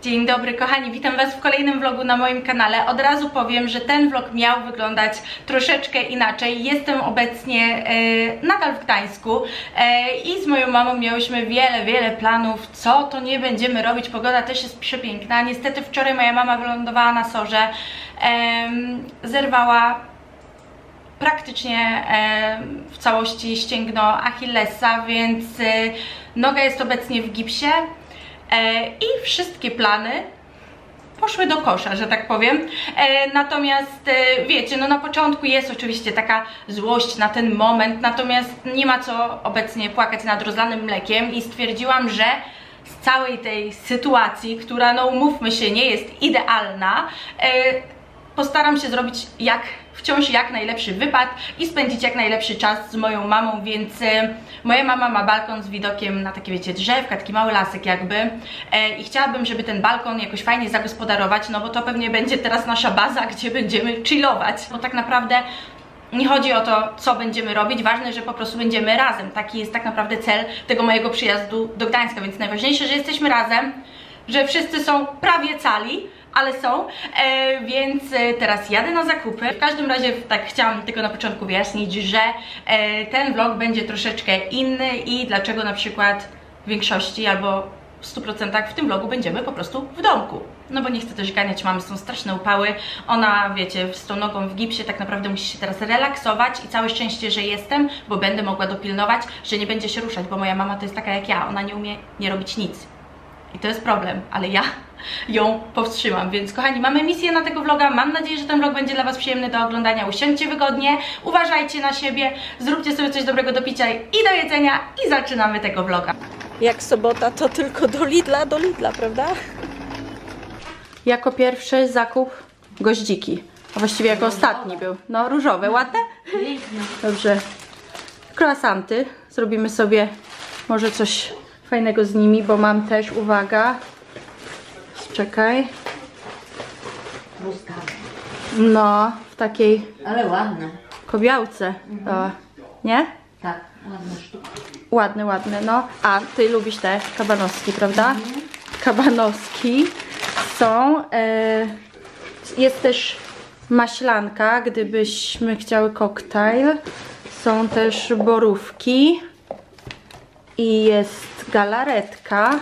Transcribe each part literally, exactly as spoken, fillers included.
Dzień dobry kochani, witam was w kolejnym vlogu na moim kanale. Od razu powiem, że ten vlog miał wyglądać troszeczkę inaczej. Jestem obecnie e, nadal w Gdańsku e, i z moją mamą miałyśmy wiele, wiele planów, co to nie będziemy robić. Pogoda też jest przepiękna. Niestety wczoraj moja mama wylądowała na sorze, e, zerwała praktycznie e, w całości ścięgno Achillesa, więc e, noga jest obecnie w gipsie. I wszystkie plany poszły do kosza, że tak powiem. Natomiast wiecie, no na początku jest oczywiście taka złość na ten moment, natomiast nie ma co obecnie płakać nad rozlanym mlekiem i stwierdziłam, że z całej tej sytuacji, która, no umówmy się, nie jest idealna, postaram się zrobić jak wciąż jak najlepszy wypad i spędzić jak najlepszy czas z moją mamą, więc e, moja mama ma balkon z widokiem na takie, wiecie, drzewka, taki mały lasek jakby e, i chciałabym, żeby ten balkon jakoś fajnie zagospodarować, no bo to pewnie będzie teraz nasza baza, gdzie będziemy chillować, bo tak naprawdę nie chodzi o to, co będziemy robić, ważne, że po prostu będziemy razem. Taki jest tak naprawdę cel tego mojego przyjazdu do Gdańska, więc najważniejsze, że jesteśmy razem, że wszyscy są prawie cali, ale są, e, więc e, teraz jadę na zakupy. W każdym razie tak chciałam tylko na początku wyjaśnić, że e, ten vlog będzie troszeczkę inny i dlaczego na przykład w większości albo w stu procentach w tym vlogu będziemy po prostu w domku. No bo nie chcę też ganiać mamy, są straszne upały. Ona, wiecie, z tą nogą w gipsie tak naprawdę musi się teraz relaksować i całe szczęście, że jestem, bo będę mogła dopilnować, że nie będzie się ruszać, bo moja mama to jest taka jak ja, ona nie umie nie robić nic. I to jest problem, ale ja ją powstrzymam, więc kochani, mamy misję na tego vloga, mam nadzieję, że ten vlog będzie dla was przyjemny do oglądania, usiądźcie wygodnie, uważajcie na siebie, zróbcie sobie coś dobrego do picia i do jedzenia i zaczynamy tego vloga. Jak sobota, to tylko do Lidla, do Lidla, prawda? Jako pierwszy zakup goździki, a właściwie jako ostatni był, no różowe, ładne? Dobrze, croissanty, zrobimy sobie może coś fajnego z nimi, bo mam też, uwaga, czekaj, no, w takiej, ale ładne, kobiałce, mhm. O, nie? Tak, ładne sztuki. Ładne, ładne, no. A ty lubisz te kabanoski, prawda? Mhm. Kabanoski są, e, jest też maślanka, gdybyśmy chciały koktajl, są też borówki i jest galaretka.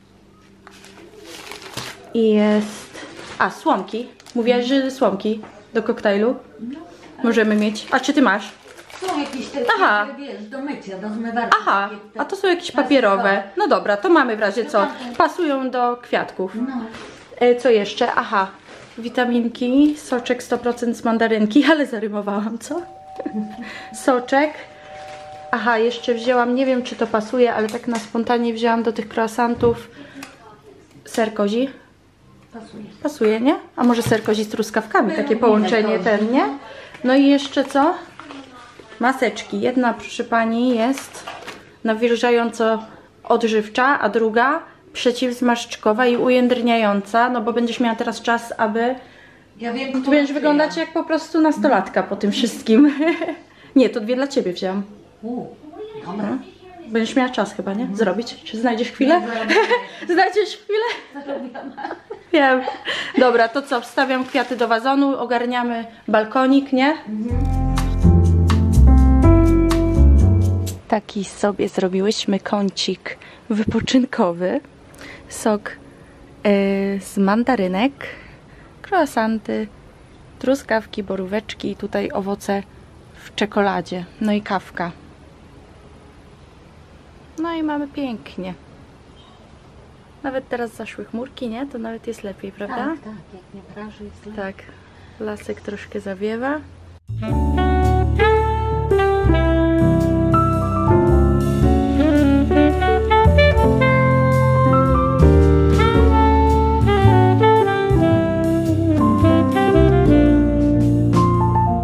I jest... A, słomki. Mówiłaś, że słomki do koktajlu możemy mieć. A czy ty masz? Są jakieś te, Aha. wiesz, do mycia, do zmywarki. Aha, a to są jakieś papierowe. No dobra, to mamy w razie co. Pasują do kwiatków. No. E, co jeszcze? Aha, witaminki, soczek sto procent z mandarynki, ale zarymowałam, co? Soczek. Aha, jeszcze wzięłam, nie wiem czy to pasuje, ale tak na spontanie wzięłam do tych croissantów ser kozi. Pasuje. Pasuje, nie? A może ser kozi z truskawkami, My takie połączenie to. ten, nie? No i jeszcze co? Maseczki. Jedna, proszę pani, jest nawilżająco odżywcza, a druga przeciwzmarszczkowa i ujędrniająca, no bo będziesz miała teraz czas, aby... Ja wiem, tu będziesz wyglądać jak po prostu nastolatka po tym wszystkim. Nie, to dwie dla ciebie wzięłam. U, dobra. Będziesz miała czas chyba, nie? Zrobić? Czy znajdziesz chwilę? Znajdziesz chwilę? Wiem. Dobra, to co? Wstawiam kwiaty do wazonu, ogarniamy balkonik, nie? Taki sobie zrobiłyśmy kącik wypoczynkowy. Sok yy, z mandarynek, croissanty, truskawki, boróweczki i tutaj owoce w czekoladzie. No i kawka. No i mamy pięknie. Nawet teraz zaszły chmurki, nie? To nawet jest lepiej, prawda? Tak, tak, jak nie praży jest lepiej. Tak. Lasek troszkę zawiewa.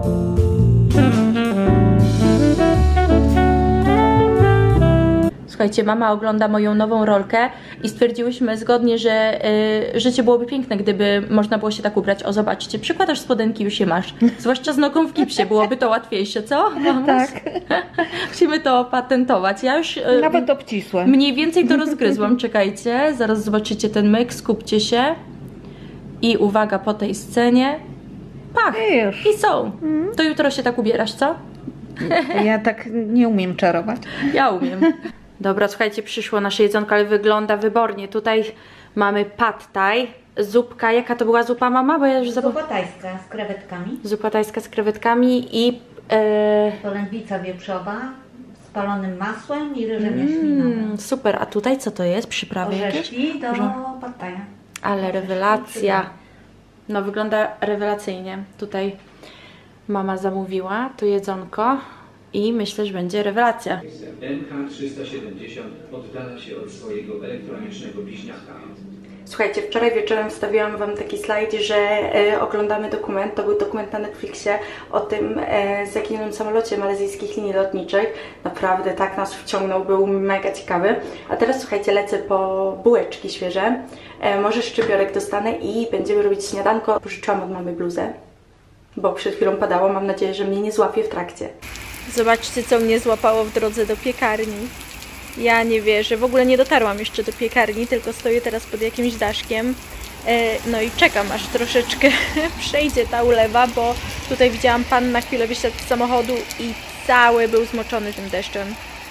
Słuchajcie, Słuchajcie, mama ogląda moją nową rolkę i stwierdziłyśmy zgodnie, że y, życie byłoby piękne, gdyby można było się tak ubrać. O, zobaczcie, przykładasz spodenki, już je masz. Zwłaszcza z nogą w gipsie, byłoby to łatwiejsze, co? Mamus? Tak. Musimy to opatentować. Ja już... Y, Nawet obcisłe. Mniej więcej to rozgryzłam, czekajcie. Zaraz zobaczycie ten myk, skupcie się. I uwaga, po tej scenie. Pach! Już. I są. To jutro się tak ubierasz, co? Ja tak nie umiem czarować. Ja umiem. Dobra, słuchajcie, przyszło nasze jedzonko, ale wygląda wybornie. Tutaj mamy pad thai, zupka. Jaka to była zupa, mama? Bo ja już zapomniałam. Zupa tajska z krewetkami. Zupa tajska z krewetkami i... E... Polędwica wieprzowa z palonym masłem i ryżem jaśminowym. Mm, super, a tutaj co to jest? Przyprawy jakieś? Orzeszki do Że- pad thaia. Ale rewelacja. No wygląda rewelacyjnie. Tutaj mama zamówiła to jedzonko i myślę, że będzie rewelacja. M K trzysta siedemdziesiąt oddala się od swojego elektronicznego bliźniaka. Słuchajcie, wczoraj wieczorem wstawiłam wam taki slajd, że e, oglądamy dokument, to był dokument na Netflixie o tym e, zaginionym samolocie malezyjskich linii lotniczych. Naprawdę tak nas wciągnął, był mega ciekawy. A teraz słuchajcie, lecę po bułeczki świeże, e, może szczypiorek dostanę i będziemy robić śniadanko. Pożyczyłam od mamy bluzę, bo przed chwilą padało, mam nadzieję, że mnie nie złapie w trakcie. Zobaczcie, co mnie złapało w drodze do piekarni. Ja nie wierzę, w ogóle nie dotarłam jeszcze do piekarni, tylko stoję teraz pod jakimś daszkiem. E, no i czekam, aż troszeczkę przejdzie ta ulewa, bo tutaj widziałam, pan na chwilę wysiadł z samochodu i cały był zmoczony tym deszczem.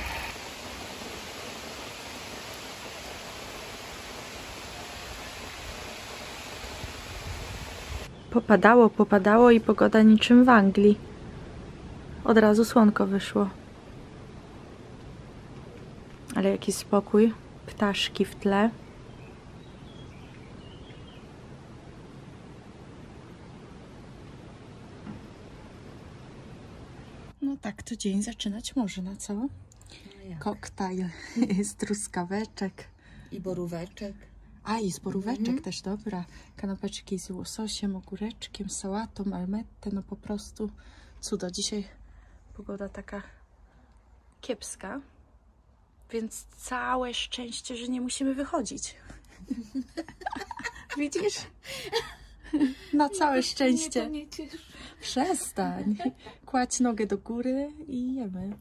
Popadało, popadało i pogoda niczym w Anglii. Od razu słonko wyszło. Ale jaki spokój. Ptaszki w tle. No tak, to dzień zaczynać można, co? No Koktajl z truskaweczek. I boróweczek. A, i z boróweczek Mhm. też, dobra. Kanapeczki z łososiem, ogóreczkiem, sałatą, almettę, no po prostu cudo. Dzisiaj pogoda taka kiepska, więc całe szczęście, że nie musimy wychodzić. Widzisz? Na całe szczęście. Nie cieszy. Przestań. Kładź nogę do góry i jemy.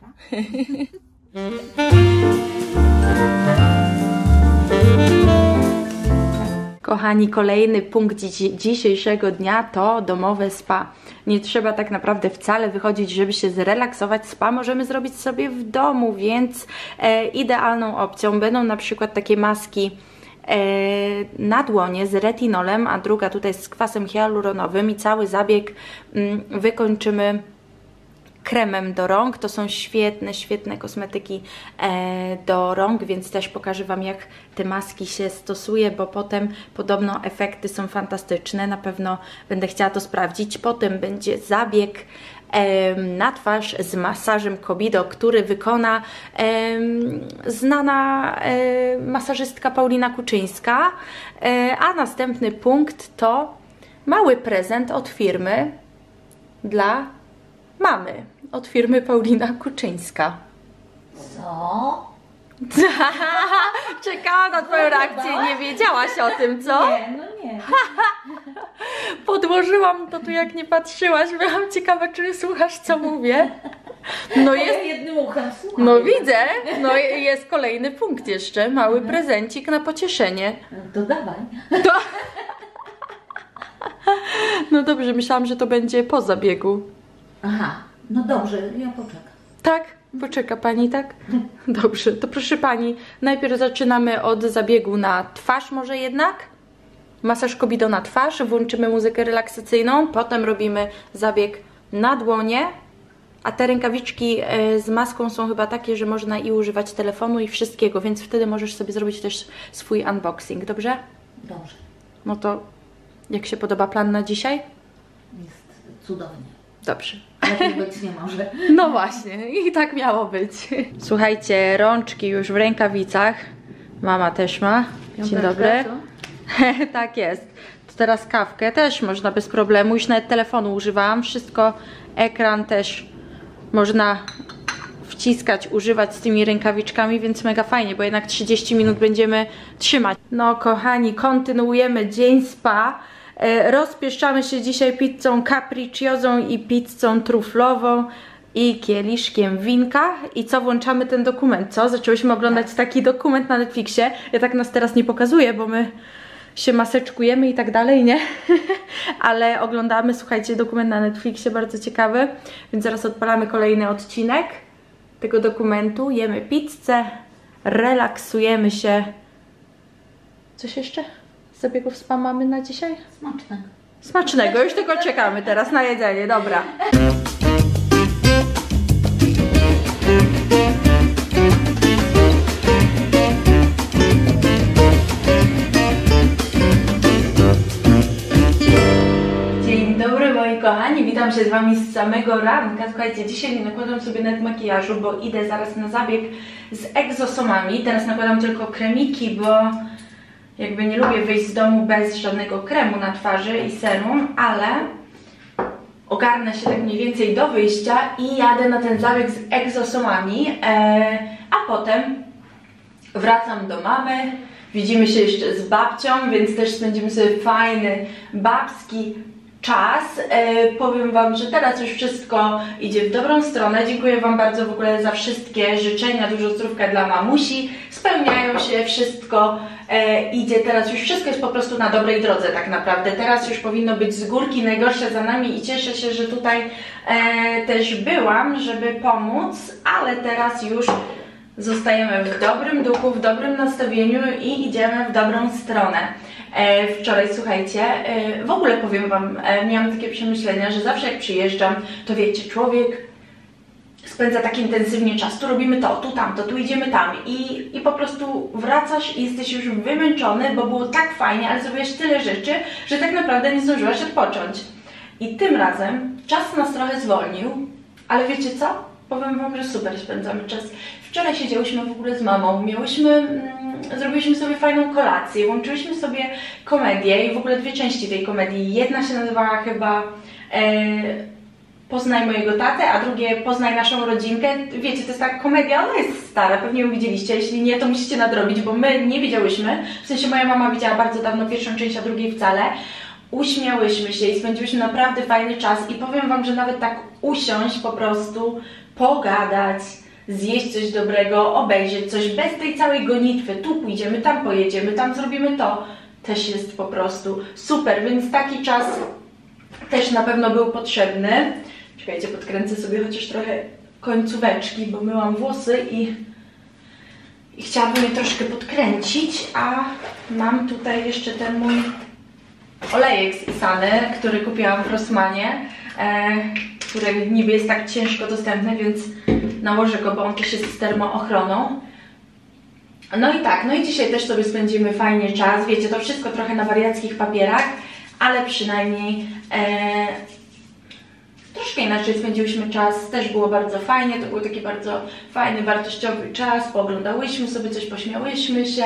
Kochani, kolejny punkt dzi dzisiejszego dnia to domowe spa. Nie trzeba tak naprawdę wcale wychodzić, żeby się zrelaksować. Spa możemy zrobić sobie w domu, więc e, idealną opcją będą na przykład takie maski e, na dłonie z retinolem, a druga tutaj z kwasem hialuronowym i cały zabieg mm, wykończymy kremem do rąk. To są świetne, świetne kosmetyki e, do rąk, więc też pokażę wam, jak te maski się stosuje, bo potem podobno efekty są fantastyczne. Na pewno będę chciała to sprawdzić. Potem będzie zabieg e, na twarz z masażem Kobido, który wykona e, znana e, masażystka Paulina Kuczyńska. E, a następny punkt to mały prezent od firmy dla mamy, od firmy Paulina Kuczyńska. Co? Czekałam na twoją reakcję, nie wiedziałaś o tym, co? Nie, no nie. Podłożyłam to tu, jak nie patrzyłaś, byłam ciekawa, czy słuchasz, co mówię. No Jest jest, jednym uchem, słuchaj. no widzę, no jest kolejny punkt jeszcze, mały prezencik na pocieszenie. To dawaj. To... No dobrze, myślałam, że to będzie po zabiegu. Aha, no dobrze, ja poczekam. Tak? Poczeka pani, tak? Dobrze, to proszę pani, najpierw zaczynamy od zabiegu na twarz może jednak. Masaż Kobido na twarz, włączymy muzykę relaksacyjną, potem robimy zabieg na dłonie, a te rękawiczki z maską są chyba takie, że można i używać telefonu i wszystkiego, więc wtedy możesz sobie zrobić też swój unboxing, dobrze? Dobrze, No to jak się podoba plan na dzisiaj? jest cudownie. Dobrze. Lepiej być nie może. No właśnie, i tak miało być. Słuchajcie, rączki już w rękawicach. Mama też ma. Dzień dobry. Tak jest. To teraz kawkę też można bez problemu. Już nawet telefonu używałam. Wszystko, ekran też można wciskać, używać z tymi rękawiczkami, więc mega fajnie, bo jednak trzydzieści minut będziemy trzymać. No kochani, kontynuujemy dzień spa. E, rozpieszczamy się dzisiaj pizzą capricciosą i pizzą truflową i kieliszkiem winka. I co, włączamy ten dokument, co? Zaczęłyśmy oglądać taki dokument na Netflixie. Ja tak nas teraz nie pokazuję, bo my się maseczkujemy i tak dalej, nie? Ale oglądamy, słuchajcie, dokument na Netflixie, bardzo ciekawy. Więc zaraz odpalamy kolejny odcinek tego dokumentu. Jemy pizzę, relaksujemy się. Coś jeszcze z zabiegów spa mamy na dzisiaj? Smacznego. Smacznego, już tylko czekamy teraz na jedzenie, dobra. Kochani, witam się z Wami z samego ranka. Słuchajcie, dzisiaj nie nakładam sobie nawet makijażu, bo idę zaraz na zabieg z egzosomami. Teraz nakładam tylko kremiki, bo jakby nie lubię wyjść z domu bez żadnego kremu na twarzy i serum, ale ogarnę się tak mniej więcej do wyjścia i jadę na ten zabieg z egzosomami, e, a potem wracam do mamy. Widzimy się jeszcze z babcią, więc też spędzimy sobie fajny, babski czas. E, powiem Wam, że teraz już wszystko idzie w dobrą stronę. Dziękuję Wam bardzo w ogóle za wszystkie życzenia, dużo zdrówka dla mamusi. Spełniają się, wszystko e, idzie teraz, już wszystko jest po prostu na dobrej drodze tak naprawdę. Teraz już powinno być z górki, najgorsze za nami i cieszę się, że tutaj e, też byłam, żeby pomóc, ale teraz już zostajemy w dobrym duchu, w dobrym nastawieniu i idziemy w dobrą stronę. E, wczoraj, słuchajcie, e, w ogóle powiem Wam, e, miałam takie przemyślenia, że zawsze jak przyjeżdżam, to wiecie, człowiek spędza tak intensywnie czas, tu robimy to, tu tamto, tu idziemy tam i, i po prostu wracasz i jesteś już wymęczony, bo było tak fajnie, ale zrobiłeś tyle rzeczy, że tak naprawdę nie zdążyłaś odpocząć. I tym razem czas nas trochę zwolnił, ale wiecie co? Powiem Wam, że super spędzamy czas. Wczoraj siedziałyśmy w ogóle z mamą, miałyśmy, mm, zrobiliśmy sobie fajną kolację, łączyłyśmy sobie komedię i w ogóle dwie części tej komedii. Jedna się nazywała chyba e, Poznaj mojego tatę, a drugie Poznaj naszą rodzinkę. Wiecie, to jest taka komedia, ona jest stara, pewnie ją widzieliście, jeśli nie, to musicie nadrobić, bo my nie widziałyśmy. W sensie moja mama widziała bardzo dawno pierwszą część, a drugiej wcale. Uśmiałyśmy się i spędziłyśmy naprawdę fajny czas i powiem Wam, że nawet tak usiąść po prostu, pogadać, zjeść coś dobrego, obejrzeć coś bez tej całej gonitwy, tu pójdziemy, tam pojedziemy, tam zrobimy to, też jest po prostu super, więc taki czas też na pewno był potrzebny. Czekajcie, podkręcę sobie chociaż trochę końcóweczki, bo myłam włosy i, i chciałabym je troszkę podkręcić, a mam tutaj jeszcze ten mój olejek z Isany, który kupiłam w Rossmanie, e, który niby jest tak ciężko dostępny, więc nałożę go, bo on też jest z termoochroną. No i tak, no i dzisiaj też sobie spędzimy fajnie czas, wiecie, to wszystko trochę na wariackich papierach, ale przynajmniej e, troszkę inaczej spędziłyśmy czas, też było bardzo fajnie, to był taki bardzo fajny, wartościowy czas, pooglądałyśmy sobie coś, pośmiałyśmy się.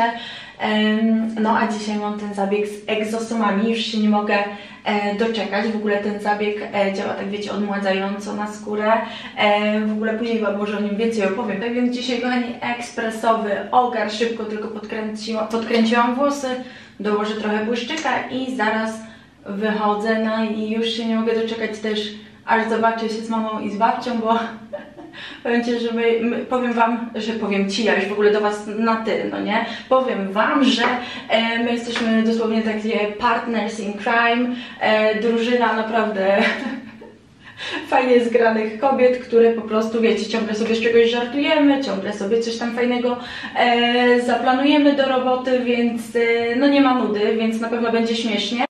No a dzisiaj mam ten zabieg z egzosomami, już się nie mogę e, doczekać. W ogóle ten zabieg e, działa, tak wiecie, odmładzająco na skórę. E, w ogóle później Wam może o nim więcej opowiem. Tak więc dzisiaj, kochani, ekspresowy ogar, szybko tylko podkręciłam, podkręciłam włosy, dołożę trochę błyszczyka i zaraz wychodzę. No i już się nie mogę doczekać też, aż zobaczę się z mamą i z babcią, bo powiem Ci, że my, my, powiem Wam, że powiem Ci, ja już w ogóle do Was na Ty, no nie? Powiem Wam, że e, my jesteśmy dosłownie takie partners in crime, e, drużyna naprawdę fajnie zgranych kobiet, które po prostu, wiecie, ciągle sobie z czegoś żartujemy, ciągle sobie coś tam fajnego e, zaplanujemy do roboty, więc e, no nie ma nudy, więc na pewno będzie śmiesznie.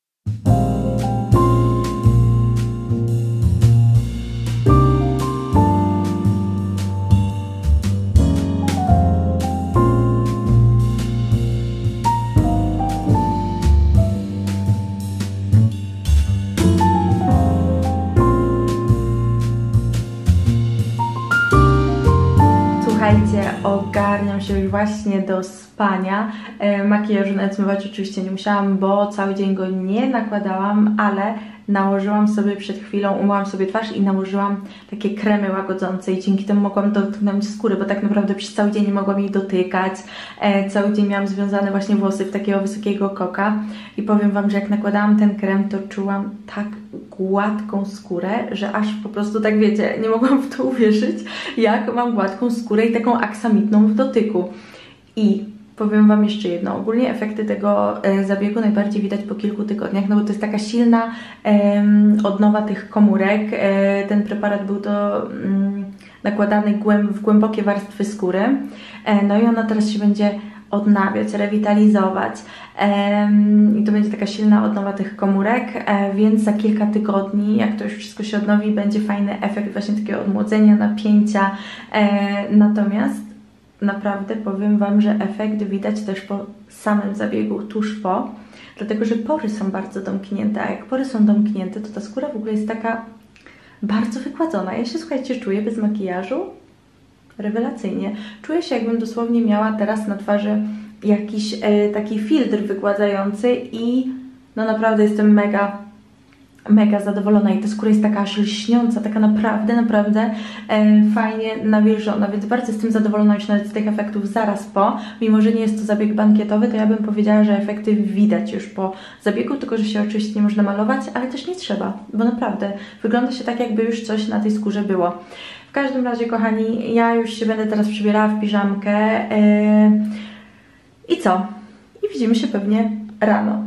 Słuchajcie, ogarniam się już właśnie do spania. spania. E, makijażu nawet zmywać oczywiście nie musiałam, bo cały dzień go nie nakładałam, ale nałożyłam sobie przed chwilą, umyłam sobie twarz i nałożyłam takie kremy łagodzące i dzięki temu mogłam dotknąć skóry, bo tak naprawdę przez cały dzień nie mogłam jej dotykać. E, cały dzień miałam związane właśnie włosy w takiego wysokiego koka i powiem Wam, że jak nakładałam ten krem, to czułam tak gładką skórę, że aż po prostu tak wiecie, nie mogłam w to uwierzyć, jak mam gładką skórę i taką aksamitną w dotyku. I powiem Wam jeszcze jedno, ogólnie efekty tego e, zabiegu najbardziej widać po kilku tygodniach, no bo to jest taka silna e, odnowa tych komórek. E, ten preparat był to mm, nakładany głęb w głębokie warstwy skóry, e, no i ona teraz się będzie odnawiać, rewitalizować e, i to będzie taka silna odnowa tych komórek, e, więc za kilka tygodni, jak to już wszystko się odnowi, będzie fajny efekt właśnie takiego odmłodzenia, napięcia, e, natomiast naprawdę powiem Wam, że efekt widać też po samym zabiegu, tuż po, dlatego że pory są bardzo domknięte, a jak pory są domknięte, to ta skóra w ogóle jest taka bardzo wygładzona. Ja się, słuchajcie, czuję bez makijażu rewelacyjnie. Czuję się, jakbym dosłownie miała teraz na twarzy jakiś e, taki filtr wygładzający i no naprawdę jestem mega mega zadowolona i ta skóra jest taka aż lśniąca, taka naprawdę, naprawdę e, fajnie nawilżona, więc bardzo jestem zadowolona już nawet z tych efektów zaraz po, mimo że nie jest to zabieg bankietowy, to ja bym powiedziała, że efekty widać już po zabiegu, tylko że się oczywiście nie można malować, ale też nie trzeba, bo naprawdę wygląda się tak, jakby już coś na tej skórze było. W każdym razie, kochani, ja już się będę teraz przybierała w piżamkę e, i co? I widzimy się pewnie rano.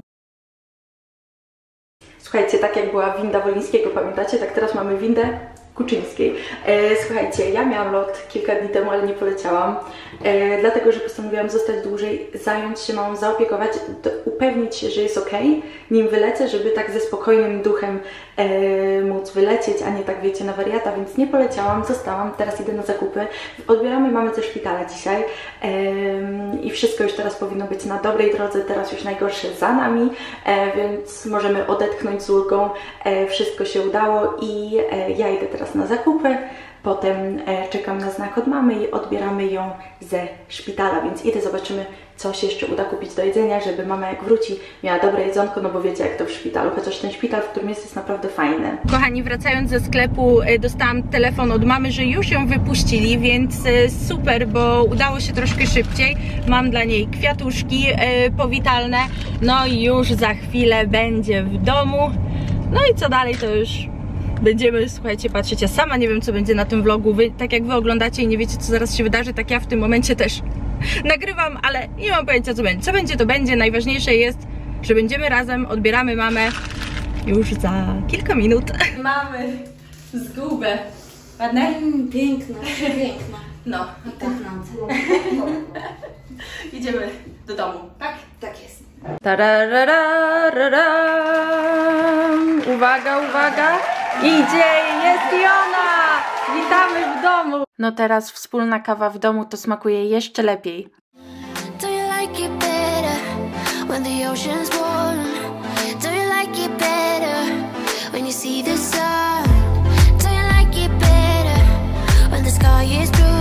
Słuchajcie, tak jak była winda Wolińskiego, pamiętacie? Tak teraz mamy windę Kuczyńskiej. E, słuchajcie, ja miałam lot kilka dni temu, ale nie poleciałam, e, dlatego, że postanowiłam zostać dłużej, zająć się mamą, zaopiekować, do, upewnić się, że jest ok, nim wylecę, żeby tak ze spokojnym duchem e, móc wylecieć, a nie tak, wiecie, na wariata, więc nie poleciałam, zostałam, teraz idę na zakupy. Odbieramy mamy ze szpitala dzisiaj e, i wszystko już teraz powinno być na dobrej drodze, teraz już najgorsze za nami, e, więc możemy odetchnąć z ulgą, e, wszystko się udało i e, ja idę teraz na zakupy, potem e, czekam na znak od mamy i odbieramy ją ze szpitala, więc idę, zobaczymy, co się jeszcze uda kupić do jedzenia, żeby mama jak wróci miała dobre jedzonko, no bo wiecie jak to w szpitalu, chociaż ten szpital, w którym jest, jest naprawdę fajny. Kochani, wracając ze sklepu, e, dostałam telefon od mamy, że już ją wypuścili, więc e, super, bo udało się troszkę szybciej. Mam dla niej kwiatuszki e, powitalne, no i już za chwilę będzie w domu. No i co dalej, to już będziemy, słuchajcie, patrzeć. Ja sama nie wiem, co będzie na tym vlogu. Wy, tak jak wy oglądacie i nie wiecie, co zaraz się wydarzy, tak ja w tym momencie też nagrywam, ale nie mam pojęcia, co będzie. Co będzie, to będzie. Najważniejsze jest, że będziemy razem, odbieramy mamę już za kilka minut. Mamy zgubę. Ładne? Mm, piękna, piękna. No. I pachnące. Idziemy do domu, tak? Tak jest. Tarararararam. Uwaga, uwaga! Idzie, jest i ona! Witamy w domu! No teraz wspólna kawa w domu to smakuje jeszcze lepiej. Do you like it better when the ocean's warm? Do you like it better when you see the sun? Do you like it better when the sky is blue?